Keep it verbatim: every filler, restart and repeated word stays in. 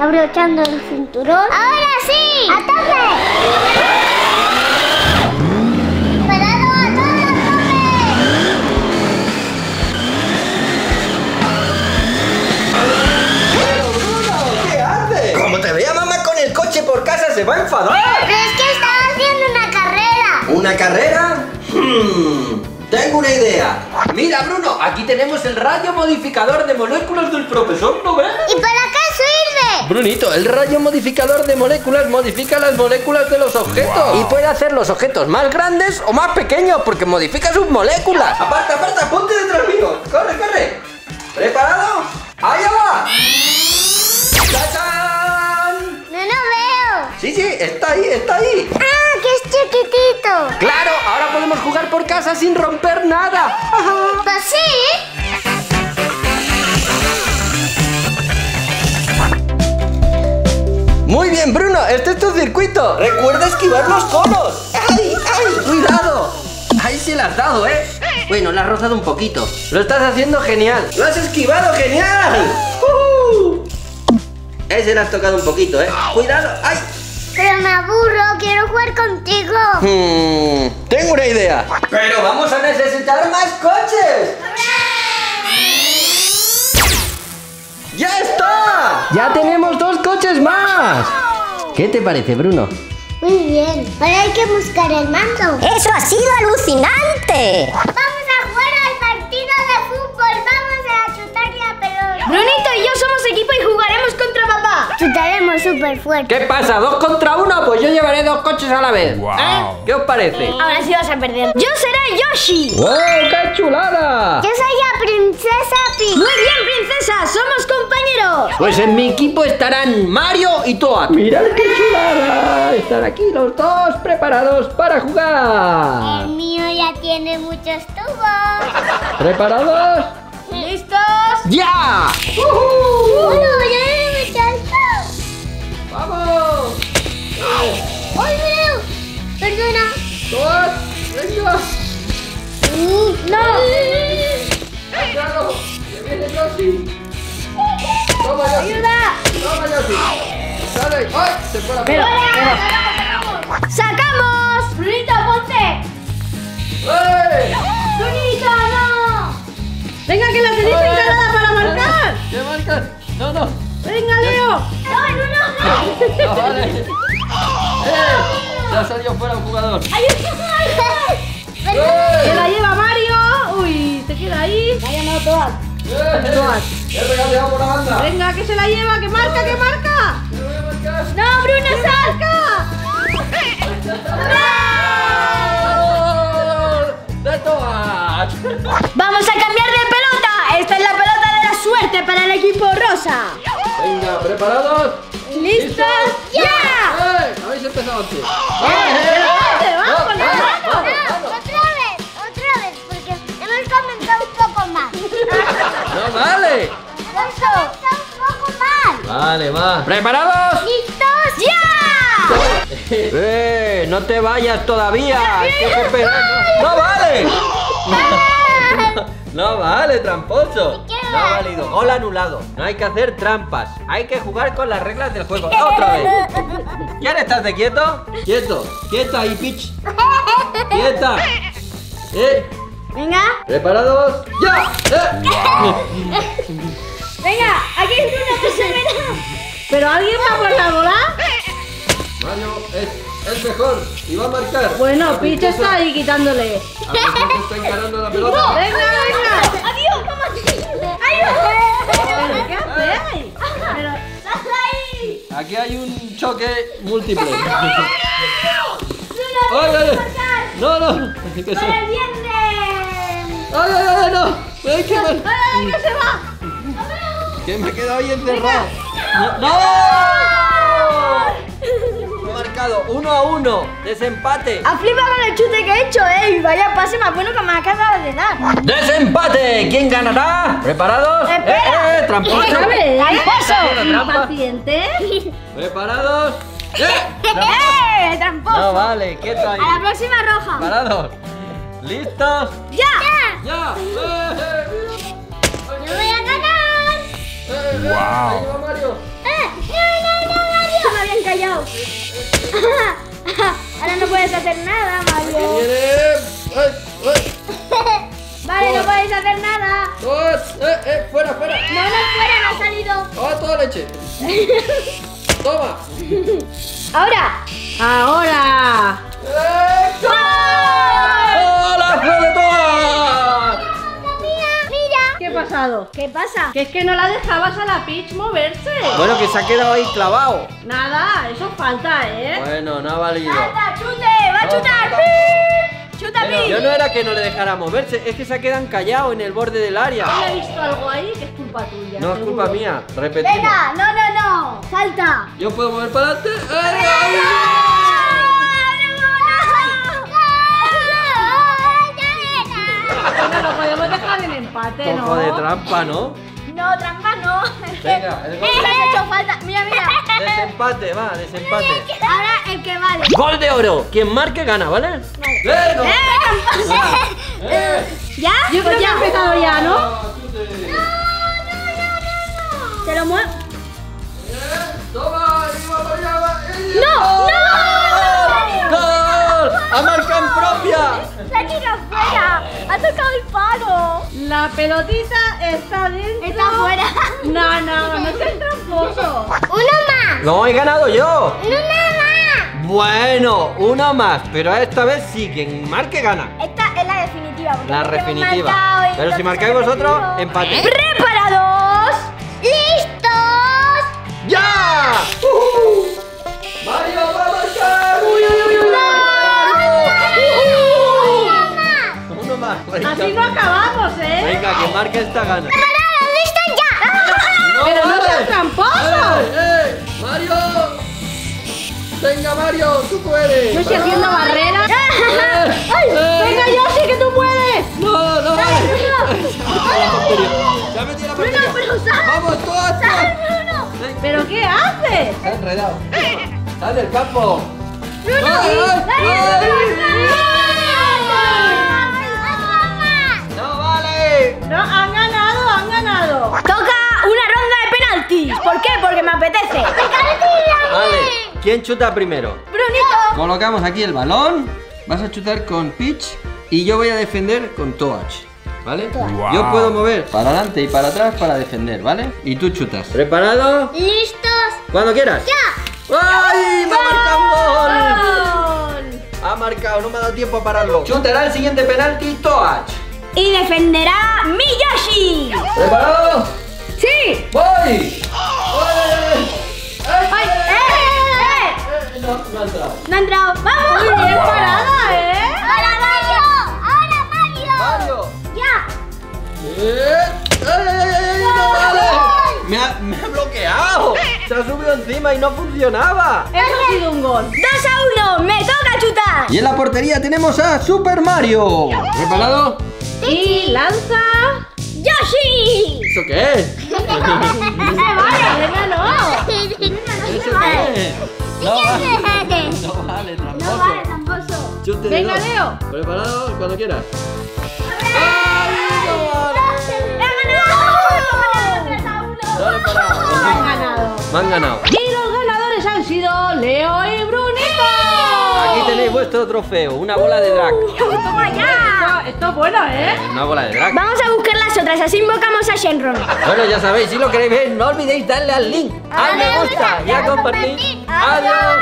abrochando el cinturón. ¡Ahora sí! ¡A tope! ¡Parado a toda ¡Pero Bruno! ¿Qué haces? Como te vea mamá con el coche por casa se va a enfadar. Pero es que estaba haciendo una carrera. ¿Una carrera? Hmm, tengo una idea. Mira, Bruno, aquí tenemos el rayo modificador de moléculas del profesor, ¿no ves? ¿Y para qué sirve? Brunito, el rayo modificador de moléculas modifica las moléculas de los objetos. Wow. Y puede hacer los objetos más grandes o más pequeños porque modifica sus moléculas. Aparta, aparta, ponte detrás mío. Corre, corre. ¿Preparado? ¡Allá va! ¡Tachán! No lo veo. Sí, sí, está ahí, está ahí. ¡Ah, que es chiquitito! ¡Claro! Ahora podemos jugar por casa sin romper nada. Pues sí. Muy bien, Bruno, este es tu circuito. Recuerda esquivar los conos. ¡Ay, ay! ¡Cuidado! Ahí sí la has dado, ¿eh? Bueno, la has rozado un poquito. Lo estás haciendo genial. ¡Lo has esquivado genial! ¡Uh! Ese le has tocado un poquito, ¿eh? ¡Cuidado! ¡Ay! Pero me aburro, quiero jugar contigo. Hmm, tengo una idea. Pero vamos a necesitar más coches. ¡Ya está! ¡Ya tenemos dos coches más! ¿Qué te parece, Bruno? Muy bien, ahora hay que buscar el mando. ¡Eso ha sido alucinante! Vamos a jugar al partido de fútbol, vamos a chutar la pelota. Brunito y yo somos equipo y jugaremos contra papá. Chutaremos súper fuerte. ¿Qué pasa? ¿Dos contra uno? Pues yo llevaré dos coches a la vez. Wow. ¿Eh? ¿Qué os parece? Ahora sí vas a perder. Yo seré Yoshi. ¡Wow! ¡Qué chulada! Yo soy la princesa Peach. Muy bien, princesa, somos compañeros. Pues en mi equipo estarán Mario y Toad. ¡Mirad qué chulada! Están aquí los dos preparados para jugar. El mío ya tiene muchos tubos. ¿Preparados? ¿Listos? ¡Ya! Uno, ya me salto. ¡Vamos! ¡Ay, Leo! Perdona. ¡Toad! ¡Venga! Uh, no. ¡Claro! ¡Que viene Yoshi! ¡Toma, Yoshi! ¡Ayuda! ¡Toma, Yoshi! ¡Dale! ¡Ay! ¡Se fue la Pero, pelota! pero. ¡Sacamos! Brunito, ponte. ¡Eh! Brunito, no. Venga, que la tenéis encargada para marcar. ¿Qué marcas? No, no. Venga, Leo. No, no, no. No, vale. ¡Eh! Se ha salido fuera un jugador. Se la lleva Mario. Uy, te queda ahí. Vaya, no, todas. ¡Eh! ¡He regateado por la banda! Venga, que se la lleva, que marca, que marca. ¡Me voy a marcar! No, Bruno, salca. ¡De Toad! Vamos a cambiar de pelota. Esta es la pelota de la suerte para el equipo rosa. Venga, ¿preparados? ¿Listos? ¡Ya! ¡Eh! Habéis empezado antes. ¡Adelante, vamos, vamos, vamos! vamos. No, otra vez, otra vez, porque hemos comenzado un poco mal. ¡No vale! Hemos comenzado un poco mal. Vale, va. ¿Preparados? ¿Listos? ¡Ya! ¡Eh! ¡No te vayas todavía! ¡Hay que esperar! ¡No, no vale! No vale, tramposo. No ha valido. Gol anulado. No hay que hacer trampas. Hay que jugar con las reglas del juego. ¡Otra vez! ¿Quieres estarte quieto? Quieto. Quieta ahí, Peach. Quieta. ¿Eh? Venga, ¿Preparados? ¡Ya! ¡Eh! venga, aquí es Bruno que se verá. ¿Pero alguien va por la bola? Mario es el mejor y va a marcar. Bueno, La Peach princesa- está ahí quitándole. La princesa está encarando la pelota. Venga, venga. ¡Adiós! ¿Cómo se ¡Adiós! ¿Pero qué hacéis? Pero, Aquí hay un choque múltiple. ¡Ay, ay, ay! ¡No, no! Que se- ¡Ay, ay, ay, no! ¡Ay, que me... ¡ay, que se va! que me he quedado ahí encerrado! ¡No! ¡No! He marcado uno a uno. Desempate. Ha flipado con el chute que he hecho, eh. Y vaya pase más bueno que me acaba de dar. ¡Desempate! ¿Quién ganará? ¿Preparados? Espera. ¡Eh, eh! ¡Tramposo! ¡Déjame! Haciendo trampa. Impaciente. ¿Preparados? ¡Eh! ¡Eh! ¡Tramposo! No vale, quieto ahí. A la próxima roja. ¿Preparados? ¿Listos? ¡Ya! ¡Ya! ¡Eh, eh! ¡Yo voy a ganar! ¡Eh, eh! Wow. ¡Ahí va Mario! ¡Eh! puedes hacer nada, Mario. ¡Viene! ¡Ay! ¡Ay! Vale, no podéis hacer nada. ¡Eh! ¡Eh! ¡Fuera, fuera! No, no, fuera, no ha salido. ¡Ah, toda leche! ¡Toma! Ahora. Ahora. ¡Eh! ¡Oh, la flor de todas! Mira. ¿Qué ha pasado? ¿Qué pasa? Que es que no la dejabas a la Peach moverse. Bueno, que se ha quedado ahí clavado. Nada, eso falta, ¿eh? Bueno, no ha valido. ¡Anda, chute! ¡Va a chutar! ¡Peach! ¡Chuta, Pero Peach! yo no era que no le dejara moverse, es que se ha quedado encallado en el borde del área. Yo he visto algo ahí que es culpa tuya. No es seguro. culpa mía, repetimos. Venga, no, no, no. Salta. Yo puedo mover para adelante. ¡Ay! No lo podemos dejar en empate, Un ¿no? poco de trampa, ¿no? No, trampa no. Venga, el gol. Le has hecho falta. Mira, mira. Desempate, va, desempate. Ahora el que vale. Gol de oro. Quien marque gana, ¿vale? Vale. ¡Eh, ¿Ya? Yo creo que ha empezado ya, ¿no? Te lo muevo. Toma, y vamos ya, va. ¡No! ¡No! ¡Gol! ¡A marca en propia! ¡Se ha tirado fuera! ¡Ha tocado el palo! La pelotita está dentro. Está fuera. No, no, no seas tramposo. Uno más. No, he ganado yo. Uno más. Bueno, una más, pero esta vez sí, quien marque gana. Esta es la definitiva. porque La es que hemos definitiva. marcado y Pero si entonces marcáis hemos vosotros, decidido. empate. ¡Preparados! ¡Listos! ¡Ya! ¡Uh! ¡Mario va a marcar! ¡Uy, uy, uy, uy! Uno más. Venga. Así no acabamos, ¿eh? Venga, que marque esta gana. ¡Preparados! ¡Listos ya! ¡Pero no vale. seas tramposo! ¡Ey, ey! ¡Mario! ¡Venga, Mario! ¡Tú puedes! Yo estoy haciendo barreras. ¡Eh! ¡Ay! ¡Eh! ¡Venga, yo sí que tú puedes! ¡No, no! ¡Dale, vale. Bruno! ¡Ya ha metido la Bruno, portería! pero sal. ¡Vamos, todas! ¡Sal, Bruno! ¿Pero qué haces? ¡Se ha enredado! ¡Sal del campo! ¡Bruno! ¡Ay, ay, ¡Dale! ¡No vale! No, han ganado, han ganado. Toca una ronda de penaltis. ¿Por qué? Porque me apetece. Vale, ¿quién chuta primero? Brunito. Colocamos aquí el balón. Vas a chutar con Peach y yo voy a defender con Toach. ¿Vale? Yo puedo mover para adelante y para atrás para defender, ¿vale? Y tú chutas. ¿Preparado? ¡Listos! Cuando quieras. ¡Ya! ¡Ay! ¡Me ha marcado un gol! Gol. Ha marcado, no me ha dado tiempo a pararlo. Chutará el siguiente penalti Toach. Y defenderá Miyoshi. ¿Preparado? ¡Sí! ¡Voy! ¡Ay! ¡Ay! ¡Ay! ¡Eh! ¡Eh! Eh, No, no ha entrado. No ha entrado. ¡Vamos! Muy bien parada, ¿eh? ¡Ahora Mario! ¡Ahora Mario! ¡Mario! ¡Ya! ¡Eh! ¡Ay, ay, ay! ¡No vale! Me ha, me ha bloqueado. Se ha subido encima y no funcionaba. Eso ha sido un gol. ¡Dos a uno! ¡Me toca chutar! Y en la portería tenemos a Super Mario. ¿Preparado? Y lanza Yoshi. ¿Eso qué es? No se vale, Elena, no. ¿Eso qué es? No vale. No vale, No vale, tramposo. tramposo. Chute de Venga, dos. Leo. ¿Preparado? Cuando quieras. ¡He ganado! tres a uno. Dale para abajo. Han ganado. Me han ganado. Y los ganadores han sido Leo y Brunito. Aquí tenéis vuestro trofeo, una bola de drag. ¡Toma ya! Esto, esto es bueno, ¿eh? Una bola de drag. Vamos a buscar las otras, así invocamos a Shenron. Bueno, ya sabéis, si lo queréis ver, no olvidéis darle al link, al me gusta y a compartir. ¡Adiós!